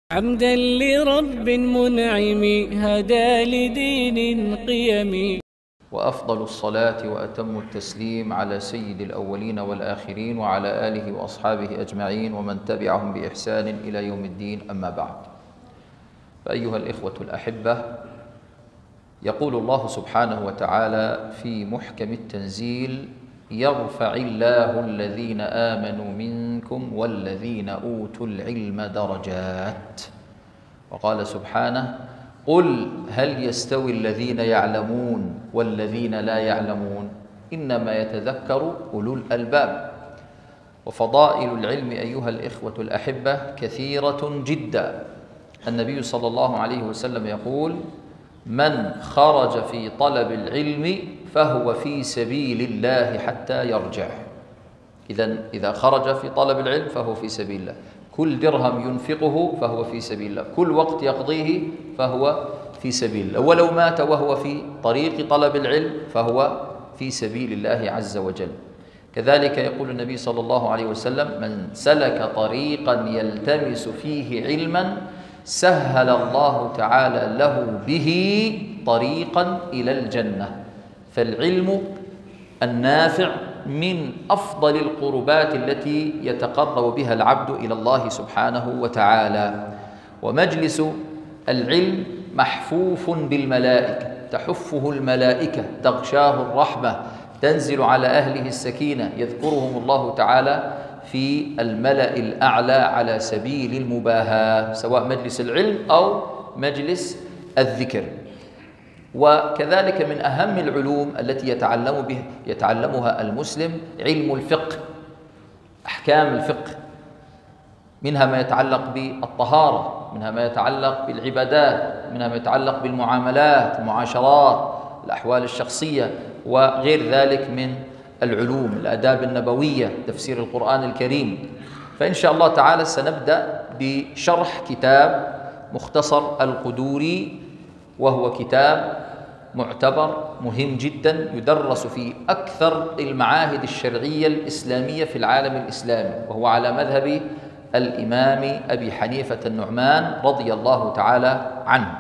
حمدا لرب منعم هدى لدين قيم. وأفضل الصلاة وأتم التسليم على سيد الأولين والآخرين وعلى آله وأصحابه أجمعين ومن تبعهم بإحسان إلى يوم الدين، أما بعد. فأيها الإخوة الأحبة، يقول الله سبحانه وتعالى في محكم التنزيل: يرفع الله الذين آمنوا منكم والذين أوتوا العلم درجات. وقال سبحانه: قل هل يستوي الذين يعلمون والذين لا يعلمون إنما يتذكر أولو الألباب. وفضائل العلم أيها الإخوة الأحبة كثيرة جدا. النبي صلى الله عليه وسلم يقول: من خرج في طلب العلم فهو في سبيل الله حتى يرجع. إذا خرج في طلب العلم فهو في سبيل الله، كل درهم ينفقه فهو في سبيل الله، كل وقت يقضيه فهو في سبيل الله، ولو مات وهو في طريق طلب العلم فهو في سبيل الله عز وجل. كذلك يقول النبي صلى الله عليه وسلم: من سلك طريقا يلتمس فيه علما سهل الله تعالى له به طريقا إلى الجنة. فالعلم النافع من أفضل القربات التي يتقرب بها العبد إلى الله سبحانه وتعالى. ومجلس العلم محفوف بالملائكة، تحفه الملائكة، تغشاه الرحمة، تنزل على أهله السكينة، يذكرهم الله تعالى في الملأ الأعلى على سبيل المباهاة، سواء مجلس العلم أو مجلس الذكر. وكذلك من أهم العلوم التي يتعلمها المسلم علم الفقه، أحكام الفقه، منها ما يتعلق بالطهارة، منها ما يتعلق بالعبادات، منها ما يتعلق بالمعاملات، المعاشرات، الأحوال الشخصية، وغير ذلك من العلوم، الآداب النبوية، تفسير القرآن الكريم. فإن شاء الله تعالى سنبدأ بشرح كتاب مختصر القدوري، وهو كتاب معتبر مهم جدا، يدرس في أكثر المعاهد الشرعية الإسلامية في العالم الإسلامي، وهو على مذهب الإمام أبي حنيفة النعمان رضي الله تعالى عنه.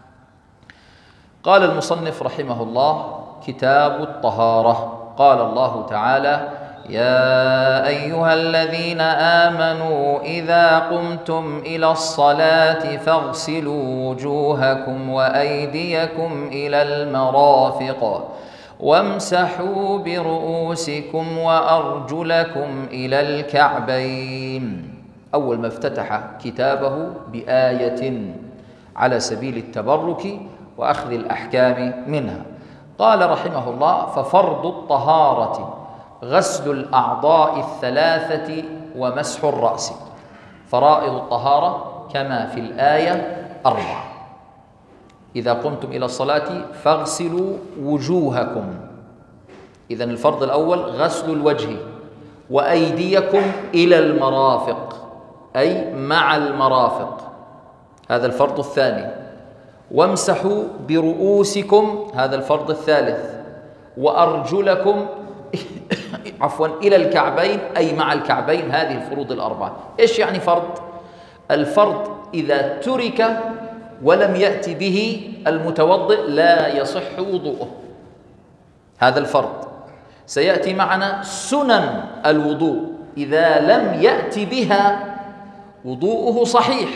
قال المصنف رحمه الله: كتاب الطهارة. قال الله تعالى: يا أيها الذين آمنوا إذا قمتم إلى الصلاة فاغسلوا وجوهكم وأيديكم إلى المرافق وامسحوا برؤوسكم وأرجلكم إلى الكعبين. أول ما افتتح كتابه بآية على سبيل التبرك وأخذ الأحكام منها. قال رحمه الله: ففرض الطهارة غسل الأعضاء الثلاثة ومسح الرأس. فرائض الطهارة كما في الآية 4: إذا قمتم إلى الصلاة فاغسلوا وجوهكم. إذن الفرض الأول غسل الوجه، وأيديكم إلى المرافق، أي مع المرافق، هذا الفرض الثاني. وامسحوا برؤوسكم، هذا الفرض الثالث. وأرجلكم إلى الكعبين، أي مع الكعبين، هذه الفروض الأربعة. إيش يعني فرض؟ الفرض إذا ترك ولم يأتي به المتوضئ لا يصح وضوءه، هذا الفرض. سيأتي معنا سنن الوضوء، إذا لم يأتي بها وضوءه صحيح،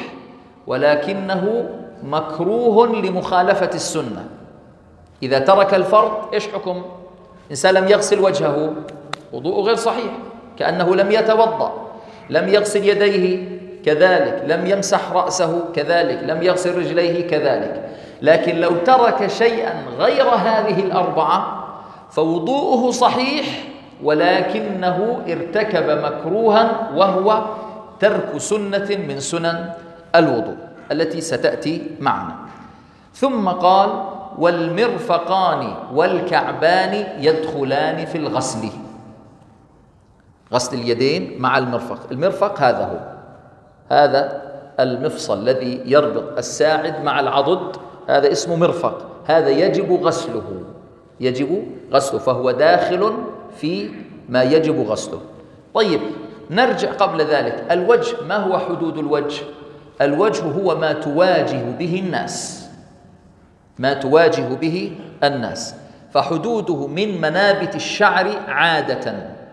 ولكنه مكروه لمخالفة السنة. إذا ترك الفرض إيش حكم؟ إنسان لم يغسل وجهه، وضوءه غير صحيح، كأنه لم يتوضأ. لم يغسل يديه كذلك، لم يمسح رأسه كذلك، لم يغسل رجليه كذلك. لكن لو ترك شيئا غير هذه الأربعة فوضوءه صحيح، ولكنه ارتكب مكروها، وهو ترك سنة من سنن الوضوء التي ستأتي معنا. ثم قال: والمرفقان والكعبان يدخلان في الغسل. غسل اليدين مع المرفق. المرفق هذا هو، هذا المفصل الذي يربط الساعد مع العضد، هذا اسمه مرفق، هذا يجب غسله، يجب غسله، فهو داخل في ما يجب غسله. طيب، نرجع قبل ذلك. الوجه، ما هو حدود الوجه؟ الوجه هو ما تواجه به الناس، ما تواجه به الناس، فحدوده من منابت الشعر عادة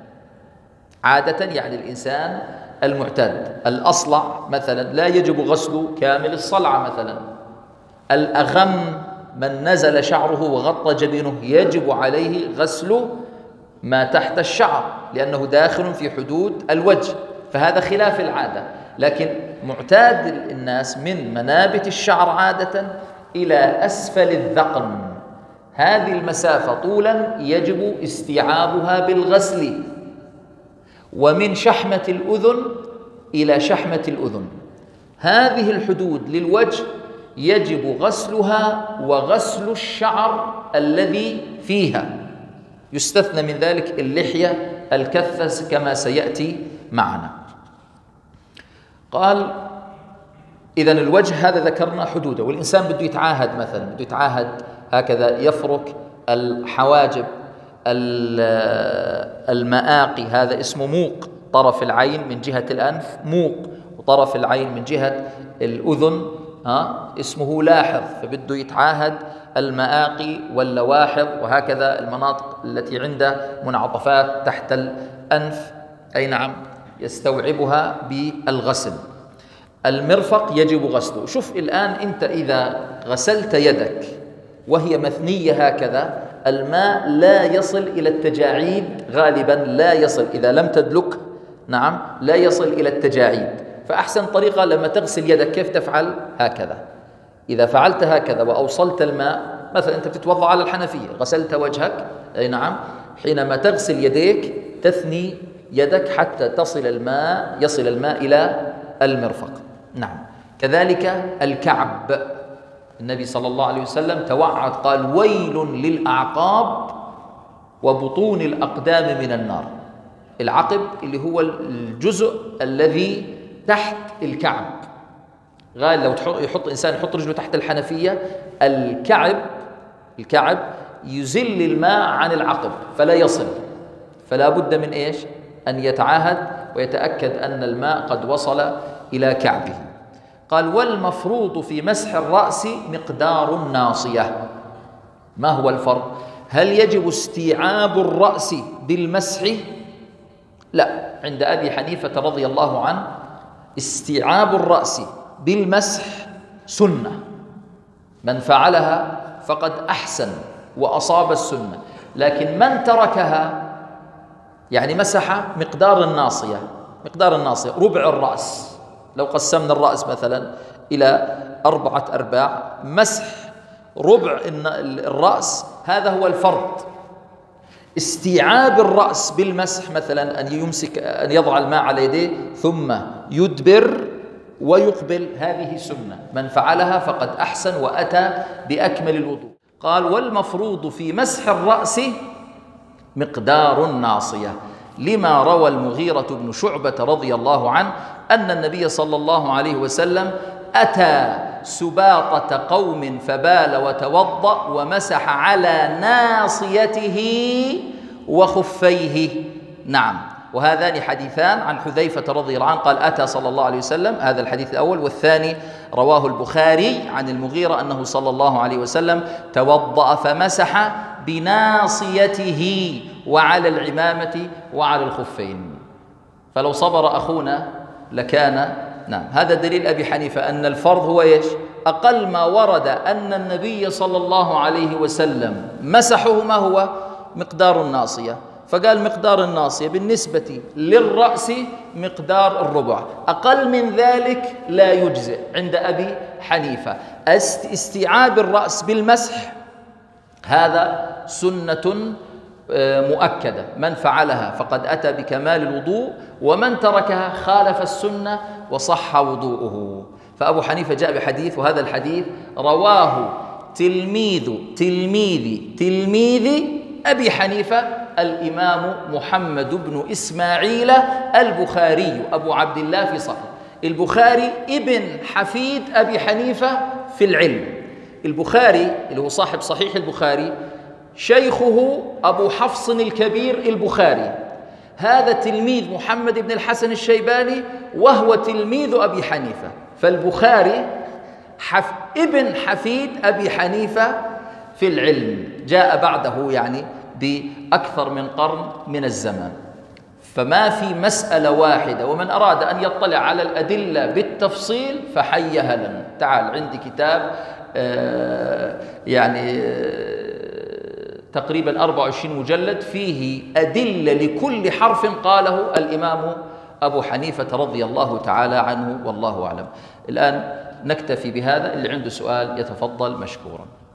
يعني الإنسان المعتاد الأصلع مثلا لا يجب غسل كامل الصلعة مثلا، الأغم من نزل شعره وغطى جبينه يجب عليه غسل ما تحت الشعر لأنه داخل في حدود الوجه، فهذا خلاف العادة. لكن معتاد الناس من منابت الشعر عادة إلى أسفل الذقن، هذه المسافة طولا يجب استيعابها بالغسل، ومن شحمة الأذن إلى شحمة الأذن، هذه الحدود للوجه يجب غسلها وغسل الشعر الذي فيها، يستثنى من ذلك اللحية الكثة كما سيأتي معنا. قال إذن الوجه هذا ذكرنا حدوده، والإنسان بده يتعاهد مثلا، بده يتعاهد هكذا يفرك الحواجب، المآقي، هذا اسمه موق، طرف العين من جهة الأنف موق، وطرف العين من جهة الأذن اسمه لاحظ، فبده يتعاهد المآقي واللواحظ وهكذا المناطق التي عند منعطفات تحت الأنف، أي نعم يستوعبها بالغسل. المرفق يجب غسله. شوف الآن أنت إذا غسلت يدك وهي مثنية هكذا، الماء لا يصل إلى التجاعيد غالبا، لا يصل إذا لم تدلك، نعم لا يصل إلى التجاعيد. فأحسن طريقة لما تغسل يدك كيف تفعل؟ هكذا، إذا فعلت هكذا وأوصلت الماء، مثلا أنت بتتوضأ على الحنفية غسلت وجهك، أي نعم، حينما تغسل يديك تثني يدك حتى يصل الماء إلى المرفق. نعم. كذلك الكعب، النبي صلى الله عليه وسلم توعد قال: ويل للأعقاب وبطون الأقدام من النار. العقب اللي هو الجزء الذي تحت الكعب، غالي لو يحط إنسان يحط رجله تحت الحنفية، الكعب يزل الماء عن العقب فلا يصل، فلا بد من إيش؟ أن يتعاهد ويتأكد أن الماء قد وصل إلى كعبه. قال: والمفروض في مسح الرأس مقدار الناصية. ما هو الفرق؟ هل يجب استيعاب الرأس بالمسح؟ لا، عند أبي حنيفة رضي الله عنه استيعاب الرأس بالمسح سنة، من فعلها فقد أحسن وأصاب السنة، لكن من تركها يعني مسح مقدار الناصية ربع الرأس، لو قسمنا الرأس مثلا إلى 4 أرباع، مسح ربع الرأس، هذا هو الفرض. استيعاب الرأس بالمسح مثلا أن يضع الماء على يديه ثم يدبر ويقبل، هذه سنة، من فعلها فقد أحسن وأتى بأكمل الوضوء. قال: والمفروض في مسح الرأس مقدار الناصية، لما روى المغيرة بن شعبة رضي الله عنه أن النبي صلى الله عليه وسلم أتى سباطة قوم فبال وتوضأ ومسح على ناصيته وخفيه. نعم، وهذان حديثان عن حذيفة رضي الله عنه قال: أتى صلى الله عليه وسلم، هذا الحديث الأول، والثاني رواه البخاري عن المغيرة أنه صلى الله عليه وسلم توضأ فمسح بناصيته وعلى العمامة وعلى الخفين. فلو صبر أخونا لكان. نعم، هذا دليل أبي حنيفة أن الفرض هو إيش؟ أقل ما ورد أن النبي صلى الله عليه وسلم مسحه ما هو؟ مقدار الناصية، فقال مقدار الناصية بالنسبة للرأس مقدار الربع، أقل من ذلك لا يجزئ عند أبي حنيفة. استيعاب الرأس بالمسح هذا سنة مؤكدة، من فعلها فقد أتى بكمال الوضوء، ومن تركها خالف السنة وصح وضوءه. فأبو حنيفة جاء بحديث، وهذا الحديث رواه تلميذ أبي حنيفة الإمام محمد بن إسماعيل البخاري أبو عبد الله في صحيح. البخاري ابن حفيد أبي حنيفة في العلم. البخاري اللي هو صاحب صحيح البخاري شيخه أبو حفص الكبير البخاري، هذا تلميذ محمد بن الحسن الشيباني وهو تلميذ أبي حنيفة، فالبخاري ابن حفيد أبي حنيفة في العلم، جاء بعده يعني بأكثر من قرن من الزمان. فما في مسألة واحدة، ومن أراد أن يطلع على الأدلة بالتفصيل فحي هلا، تعال عندي كتاب يعني تقريبا 24 مجلد فيه أدلة لكل حرف قاله الإمام أبو حنيفة رضي الله تعالى عنه، والله أعلم. الآن نكتفي بهذا، اللي عنده سؤال يتفضل مشكورا.